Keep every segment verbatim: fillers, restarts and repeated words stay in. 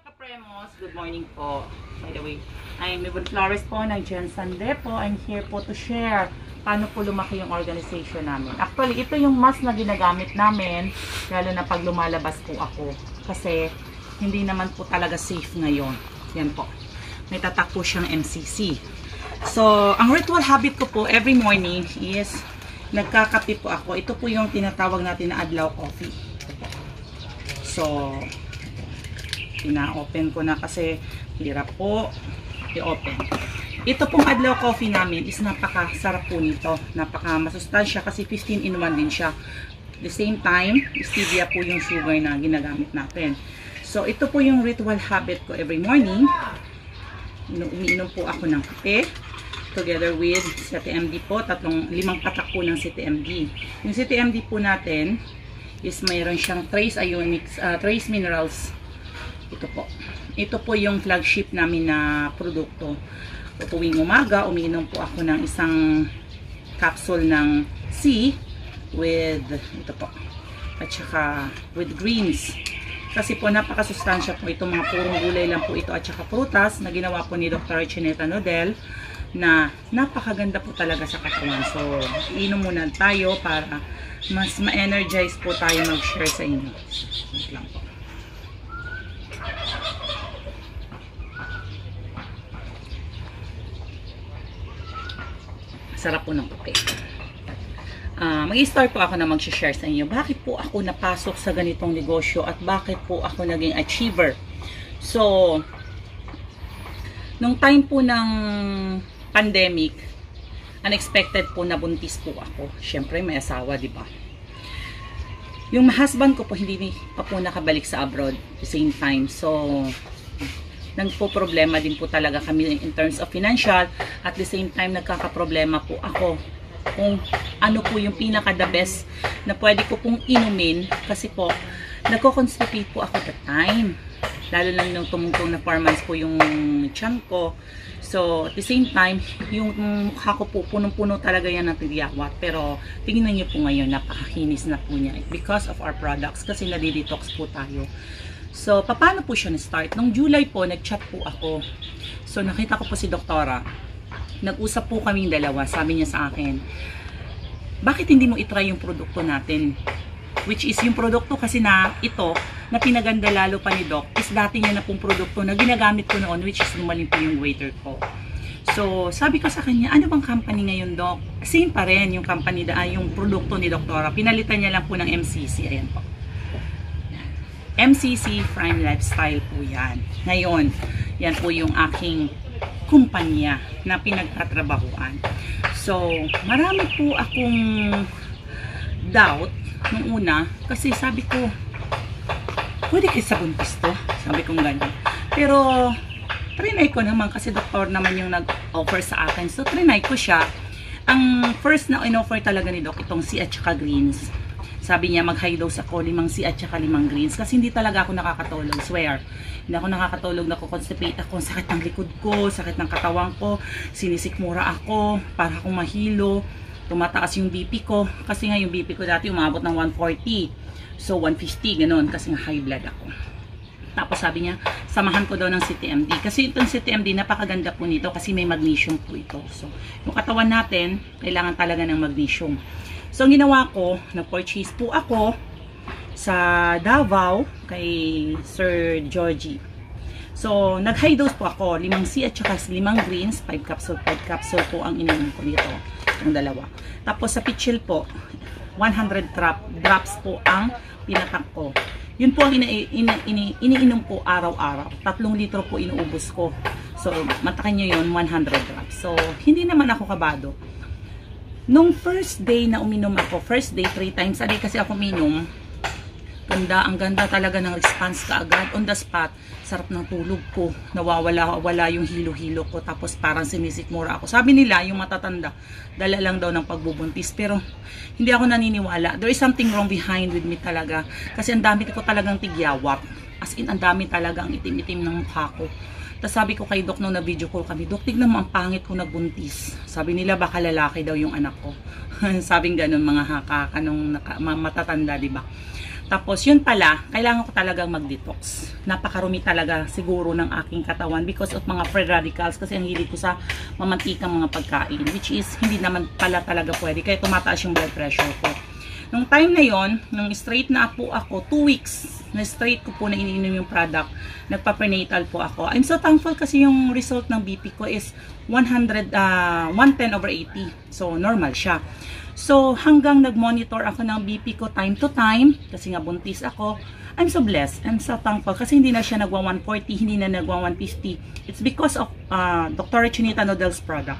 Kapremos, good morning po. By the way, I'm Mibon Flores po ng Jensen Depo. I'm here po to share paano po lumaki yung organization namin. Actually, ito yung mas na ginagamit namin, lalo na pag lumalabas po ako. Kasi hindi naman po talaga safe ngayon. Yan po. May tatak po siyang M C C. So, ang ritual habit ko po every morning is nagkakape po ako. Ito po yung tinatawag natin na adlaw coffee. So, ina-open ko na kasi hirap po i-open. Ito pong adlaw coffee namin is napakasarap po nito. Napaka masustansya kasi fifteen in one din siya. At the same time, stevia po yung sugar na ginagamit natin. So, ito po yung ritual habit ko every morning. Umiinom po ako ng kape together with C T M D po. Tatlong, limang patak po ng C T M D. Yung C T M D po natin is mayroon siyang trace ionics, uh, trace minerals. Ito po. Ito po yung flagship namin na produkto. Tuwing umaga, umiinom po ako ng isang capsule ng C with, ito po, at saka with greens. Kasi po napakasustansya po itong mga purong gulay lang po ito at saka prutas na ginawa po ni Doctor Chineta Nodel na napakaganda po talaga sa katawan. So, iinom muna tayo para mas ma-energize po tayo mag-share sa inyo. Wait lang po. Sarap po ng kape. Uh, Mag-i-start po ako na mag-share sa inyo. Bakit po ako napasok sa ganitong negosyo at bakit po ako naging achiever? So, nung time po ng pandemic, unexpected po nabuntis po ako. Siyempre, may asawa, di ba? Yung husband ko po hindi pa po nakabalik sa abroad at the same time. So, nagpo-problema din po talaga kami in terms of financial. At the same time, nagkakaproblema po ako kung ano po yung pinaka the best na pwede ko pong inumin. Kasi po, nagko-constipate po ako at the time. Lalo lang nung tumungtong na four months po yung tiyan ko. So, at the same time, yung mukha ko po, punong-puno talaga yan ng tigyawat. Pero, tingnan nyo po ngayon, napakakinis na po niya. Because of our products, kasi nadi-detox po tayo. So, paano po siya na-start? Nung July po, nag-chat po ako. So, nakita ko po si Doktora. Nag-usap po kaming dalawa. Sabi niya sa akin, bakit hindi mo itry yung produkto natin? Which is yung produkto kasi na ito, na pinaganda lalo pa ni Doc, is dati niya na pong produkto na ginagamit ko noon, which is lumalim po yung waiter ko. So, sabi ko sa kanya, ano bang company ngayon, Doc? Same pa rin yung company, ah, yung produkto ni Doktora. Pinalitan niya lang po ng M C C. Ayan po. M C C Prime Lifestyle po yan. Ngayon, yan po yung aking kumpanya na pinagtatrabahuan. So, marami po akong doubt nung una kasi sabi ko, pwede kayo sa buntis to? Sabi kong ganyan. Pero, trinay ko naman kasi doktor naman yung nag-offer sa akin. So, trinay ko siya. Ang first na in-offer talaga ni Doc, itong C at saka greens. Sabi niya, mag-high dose ako, limang C at saka limang greens. Kasi hindi talaga ako nakakatulog, swear. Hindi ako nakakatulog, nako-constipate ako, sakit ng likod ko, sakit ng katawan ko, sinisikmura ako, para akong mahilo, tumataas yung B P ko. Kasi nga yung B P ko dati umabot ng one forty. So, one fifty, ganun, kasi nga high blood ako. Tapos sabi niya, samahan ko daw ng C T M D. Kasi itong C T M D, napakaganda po nito kasi may magnesium po ito. So, yung katawan natin, kailangan talaga ng magnesium. So, ang ginawa ko, nag-purchase po ako sa Davao kay Sir Georgie. So, nag-high dose po ako. Limang C at saka limang greens. five capsule, five capsule po ang ininom ko dito. Yung dalawa. Tapos sa pitchil po, one hundred drop, drops po ang pinatak ko. Yun po ang ini, ini, ini, iniinom po araw-araw. Tatlong litro po inuubos ko. So, matakin nyo yun, one hundred drops. So, hindi naman ako kabado. Nung first day na uminom ako, first day, three times a day kasi ako uminom, ganda, ang ganda talaga ng response kaagad, on the spot, sarap ng tulog ko, nawawala wala yung hilo-hilo ko, tapos parang sinisikmura ako. Sabi nila, yung matatanda, dala lang daw ng pagbubuntis, pero hindi ako naniniwala. There is something wrong behind with me talaga, kasi ang dami ko talagang tigyawat, as in, ang dami talaga ang itim-itim ng mukha ko. Tapos sabi ko kay Doc nung na-video call kami, Doc, tignan mo ang pangit ko nagbuntis. Sabi nila baka lalaki daw yung anak ko. Sabing ganun mga haka, kanong naka, matatanda, diba? Tapos yun pala, kailangan ko talagang mag-detox. Napakarumi talaga siguro ng aking katawan because of mga free radicals, kasi ang hilig ko sa mamantikang mga pagkain, which is hindi naman pala talaga pwede, kaya tumataas yung blood pressure ko. Nung time na yon, nung straight na po ako, two weeks na straight ko po na iniinom yung product, nagpa-prenatal po ako. I'm so thankful kasi yung result ng B P ko is one hundred, uh, one ten over eighty. So, normal siya. So, hanggang nag-monitor ako ng B P ko time to time, kasi nga buntis ako, I'm so blessed. I'm so thankful kasi hindi na siya nagwa one forty, hindi na nagwa one fifty. It's because of uh, Doctor Chinita Noodles product.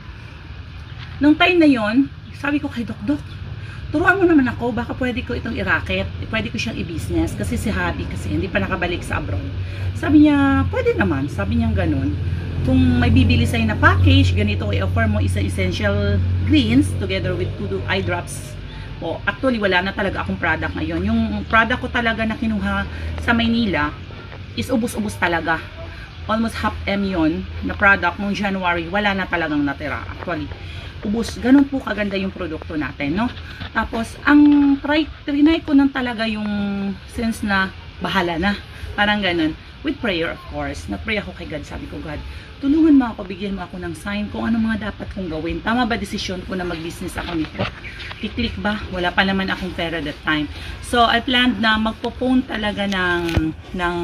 Nung time na yon, sabi ko kay Doc, Doc, turuan mo naman ako, baka pwede ko itong i-racket, pwede ko siyang i-business, kasi si Habi kasi hindi pa nakabalik sa abroad. Sabi niya, pwede naman, sabi niya ganun. Kung may bibili sa'yo na package, ganito i-offer mo isa essential greens together with two eye drops. O, actually, wala na talaga akong product ngayon. Yung product ko talaga na kinuha sa Maynila is ubus-ubus talaga. Almost half M yun na product nung January, wala na talagang natira. Actually, ubus. Ganun po kaganda yung produkto natin, no? Tapos, ang try, trinay ko nang talaga yung sense na bahala na. Parang ganun. With prayer, of course. Nag-pray ako kay God. Sabi ko, God, tulungan mo ako, bigyan mo ako ng sign kung ano mga dapat kong gawin. Tama ba desisyon ko na mag-business ako nito? Kiklik ba? Wala pa naman akong pera that time. So, I planned na magpo-phone talaga ng, ng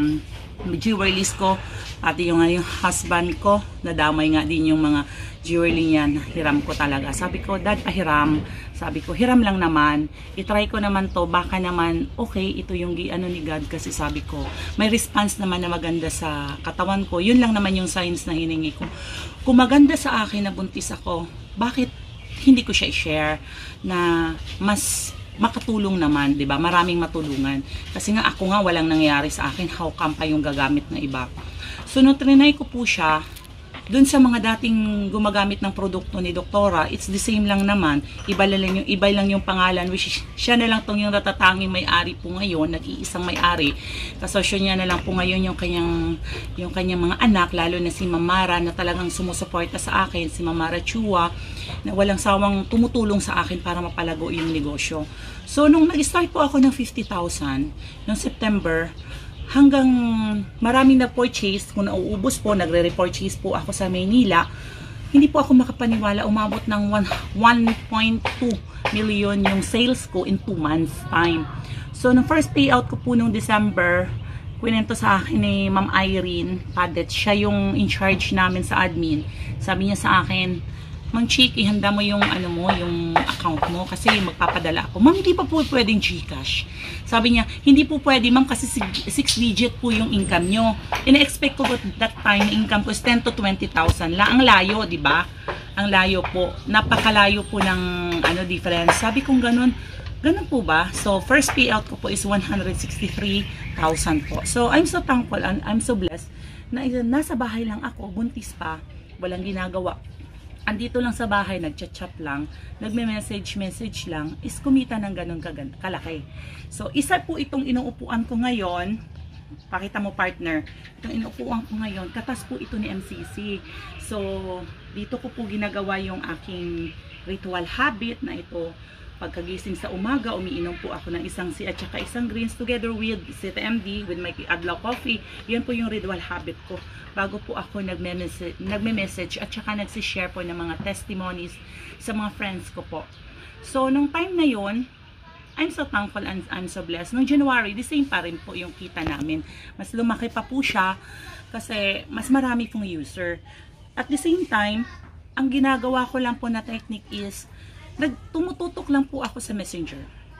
jewelry list ko. At yung, yung husband ko, nadamay nga din yung mga jewelry niya, hiram ko talaga. Sabi ko, Dad, pahiram. Sabi ko, hiram lang naman. I-try ko naman to. Baka naman, okay, ito yung ano ni God. Kasi sabi ko, may response naman na maganda sa katawan ko. Yun lang naman yung signs na hiningi ko. Kung maganda sa akin na buntis ako, bakit hindi ko siya i-share na mas makatulong naman, 'di ba? Maraming matulungan. Kasi nga ako nga walang nangyayari sa akin, how come pa yung gagamit ng iba. So nung trinay ko po siya, dun sa mga dating gumagamit ng produkto ni Doktora, it's the same lang naman. Iba lang yung, iba lang yung pangalan, which is, siya na lang tong yung natatanging may-ari po ngayon, nag-iisang may-ari. Kasosyo niya na lang po ngayon yung kanyang, yung kanyang mga anak, lalo na si Mamara na talagang sumusuporta sa akin, si Mamara Chua, na walang sawang tumutulong sa akin para mapalago yung negosyo. So, nung nag-start po ako ng fifty thousand, noong September, hanggang maraming na-purchase, kung nauubos po, nagre-repurchase po ako sa Maynila, hindi po ako makapaniwala, umabot ng one point two million yung sales ko in two months time. So, nung first payout ko po nung December, kwento sa akin ni Ma'am Irene Padet, siya yung in charge namin sa admin. Sabi niya sa akin, Mang Chick, ihanda mo yung ano mo, yung account mo kasi magpapadala ako. Ma'am, hindi pa po pwedeng GCash. Sabi niya, hindi po pwede, ma'am, kasi six digit po yung income nyo. Ina-expect ko that time, income ko is ten to twenty thousand. La, ang layo, di ba? Ang layo po. Napakalayo po ng ano difference. Sabi kong ganun, ganun po ba? So, first payout ko po is one hundred sixty-three thousand po. So, I'm so thankful and I'm so blessed na nasa bahay lang ako, buntis pa, walang ginagawa. Andito lang sa bahay, nagchat-chat lang, nagme-message, message lang, is kumita ng ganun kalaki. So, isa po itong inuupuan ko ngayon, pakita mo partner, itong inuupuan ko ngayon, katas po ito ni M C C. So, dito ko po ginagawa yung aking ritual habit na ito. Pagkagising sa umaga, umiinom po ako ng isang C at saka isang greens together with C T M D, with my adlaw coffee. Yan po yung ritual habit ko. Bago po ako nagme-message, nagme-message at saka nagsishare po ng mga testimonies sa mga friends ko po. So, nung time na yon, I'm so thankful and I'm so blessed. Nung January, the same pa rin po yung kita namin. Mas lumaki pa po siya kasi mas marami pong user. At the same time, ang ginagawa ko lang po na technique is nagtumututok lang po ako sa Messenger.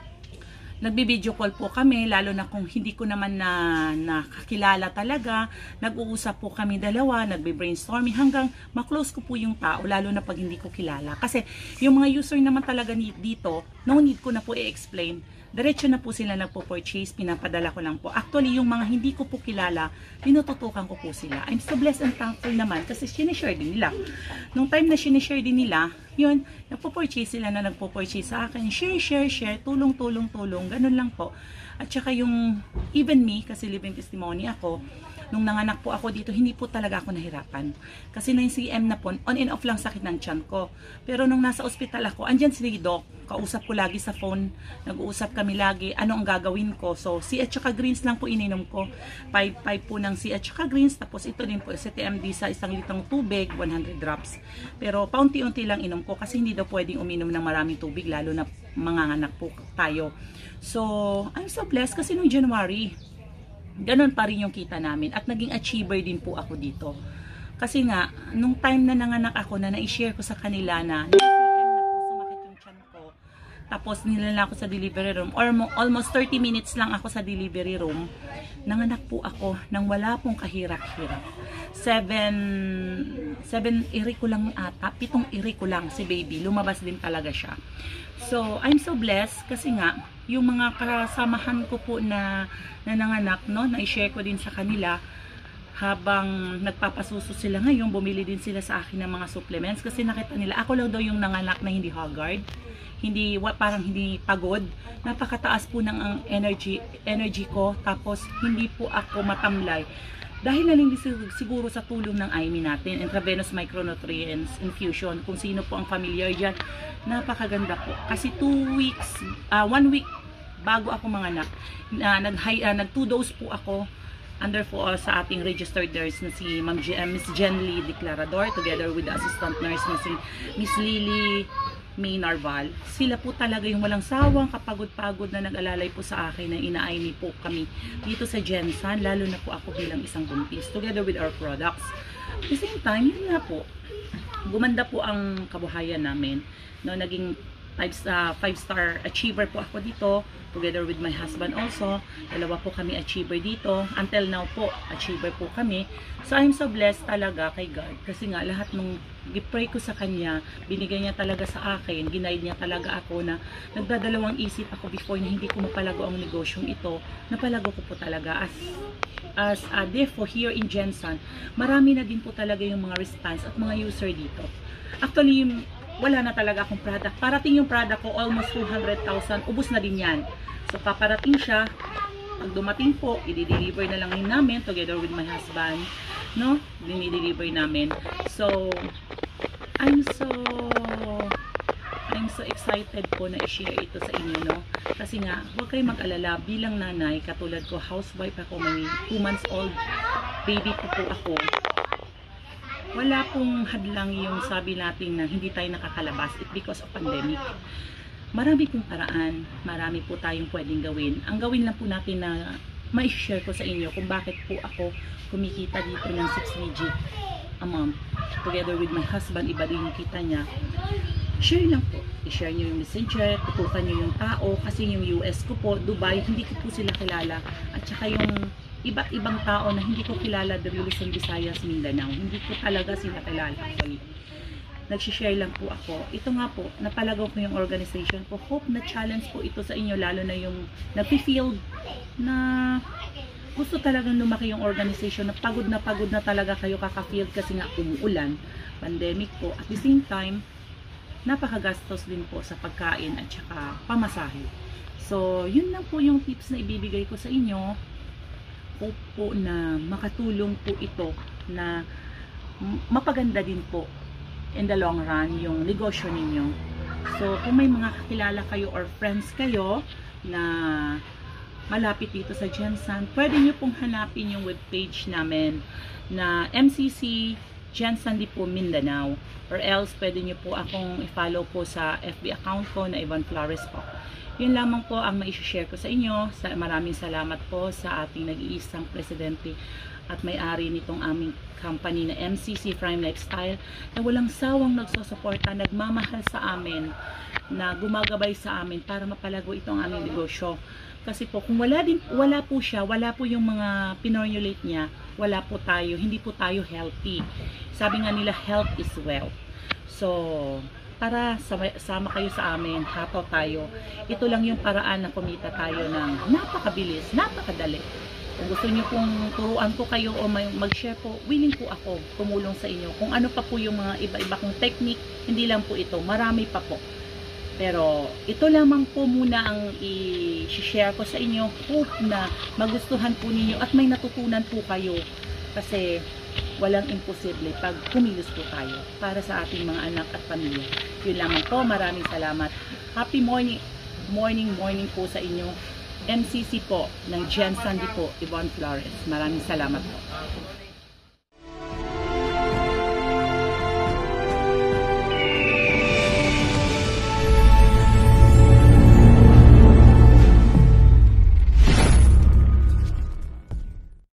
Nagbi-video call po kami, lalo na kung hindi ko naman na nakakilala talaga. Nag-uusap po kami dalawa, nagbe-brainstorming hanggang ma-close ko po yung tao, lalo na pag hindi ko kilala. Kasi yung mga user naman talaga dito, no need ko na po i-explain. Diretso na po sila nagpo-purchase, pinapadala ko lang po. Actually, yung mga hindi ko po kilala, tinututukan ko po sila. I'm so blessed and thankful naman kasi sinishare din nila. Nung time na sinishare din nila, yun, nagpo-purchase sila na nagpo-purchase sa akin. Share, share, share, tulong, tulong, tulong. Ganun lang po. At saka yung, even me, kasi living testimony ako, nung nanganak po ako dito, hindi po talaga ako nahirapan. Kasi na yung C M na po, on and off lang sakit ng tiyan ko. Pero nung nasa ospital ako, andyan si Doc, kausap ko lagi sa phone, nag-uusap kami lagi, ano ang gagawin ko. So, sea at saka greens lang po ininom ko. five five po ng sea at saka greens, tapos ito din po, S T M D sa isang litong tubig, one hundred drops. Pero paunti-unti lang inom ko kasi hindi daw pwedeng uminom ng maraming tubig, lalo na manganganak po tayo. So, I'm so blessed kasi nung January, ganun pa rin yung kita namin at naging achiever din po ako dito. Kasi nga, nung time na nanganak ako na na-share ko sa kanila na na-C M na po, sumakit yung tiyan ko, tapos nilala ako sa delivery room, or almost thirty minutes lang ako sa delivery room, nanganak po ako nang wala pong kahirap-hirap. Seven, seven iri ko lang ata, pitong iri ko lang si baby, lumabas din talaga siya. So, I'm so blessed kasi nga, yung mga kasamahan ko po na, na nanganak, no, na-share ko din sa kanila, habang nagpapasuso sila ngayon, bumili din sila sa akin ng mga supplements kasi nakita nila, ako lang daw yung nanganak na hindi haggard, hindi, parang hindi pagod, napakataas po ng ang energy, energy ko, tapos hindi po ako matamlay. Dahil na hindi siguro sa tulong ng I M I natin, intravenous micronutrients infusion, kung sino po ang familiar dyan, napakaganda po. Kasi two weeks, uh, one week bago ako manganak, uh, nag, uh, nag two dose po ako, under po uh, sa ating registered nurse na si Ma'am uh, Miss Jen Lee Declarador, together with the assistant nurse na si Miss Lily May Narval. Sila po talaga yung walang sawang kapagod-pagod na nag-alalay po sa akin na ina-I M I po kami dito sa Jensen, lalo na po ako bilang isang buntis, together with our products. At the same time, yun nga po, gumanda po ang kabuhayan namin, no, naging five star achiever po ako dito, together with my husband also. Dalawa po kami achiever dito. Until now po, achiever po kami. So, I'm so blessed talaga kay God. Kasi nga, lahat nung gipray ko sa Kanya, binigay niya talaga sa akin, ginaid niya talaga ako na nagdadalawang isip ako before na hindi ko mapalago ang negosyong ito. Napalago ko po talaga. As, as a defo here in Jensen, marami na din po talaga yung mga response at mga user dito. Actually, yung wala na talaga akong product. Parating yung product ko, almost two hundred thousand. Ubus na din yan. So, paparating siya. Pag dumating po, i-deliver na lang din namin together with my husband. No? Dinideliver namin. So, I'm so I'm so excited po na i-share ito sa inyo, no? Kasi nga, huwag kayong mag-alala. Bilang nanay, katulad ko, housewife ako, may two months old baby po po ako. Wala pong hadlang yung sabi natin na hindi tayo nakakalabas. It's because of pandemic. Marami pong paraan. Marami po tayong pwedeng gawin. Ang gawin lang po natin na ma-share ko sa inyo kung bakit po ako kumikita dito ng six digit a month. Together with my husband, iba din yung kita niya. Share lang po. I-share nyo yung messenger, tutukan nyo yung tao. Kasi yung U S ko po, Dubai, hindi ko po sila kilala. At saka yung iba't ibang tao na hindi ko kilala the Luzon, Visayas, Mindanao. Hindi ko talaga sila kilala. Actually, nagsishare lang po ako. Ito nga po, napalagaw ko yung organization ko. Hope na challenge po ito sa inyo, lalo na yung nag-field na gusto talagang lumaki yung organization, na pagod na pagod na talaga kayo kaka-field kasi nga umuulan, pandemic po. At the same time, napakagastos din po sa pagkain at saka pamasahe. So, yun lang po yung tips na ibibigay ko sa inyo. Hope po na makatulong po ito na mapaganda din po in the long run yung negosyo ninyo. So, kung may mga kakilala kayo or friends kayo na malapit dito sa Jensen, pwede nyo pong hanapin yung webpage namin na M C C Jensen di po Mindanao, or else pwede nyo po akong i-follow po sa F B account ko na Ivan Flores po. Yun lamang po ang mai-share ko sa inyo. Sa, maraming salamat po sa ating nag-iisang presidente at may-ari nitong aming company na M C C Prime Lifestyle, na walang sawang nagsusuporta, nagmamahal sa amin, na gumagabay sa amin para mapalago itong aming negosyo. Kasi po, kung wala, din, wala po siya, wala po yung mga pinormulate niya, wala po tayo, hindi po tayo healthy. Sabi nga nila, health is wealth. So, para sama kayo sa amin, hataw tayo. Ito lang yung paraan na kumita tayo ng napakabilis, napakadali. Kung gusto niyo pong turuan ko kayo o mag-share po, willing po ako tumulong sa inyo. Kung ano pa po yung mga iba-iba kong technique, hindi lang po ito, marami pa po. Pero ito lamang po muna ang i-share ko sa inyo. Hope na magustuhan po ninyo at may natutunan po kayo. Kasi walang imposible pag kumilos po tayo para sa ating mga anak at pamilya. Yun lamang po, maraming salamat. Happy morning, morning, morning po sa inyo. M C C po ng Jen Sandy po, Yvonne Flores. Maraming salamat po.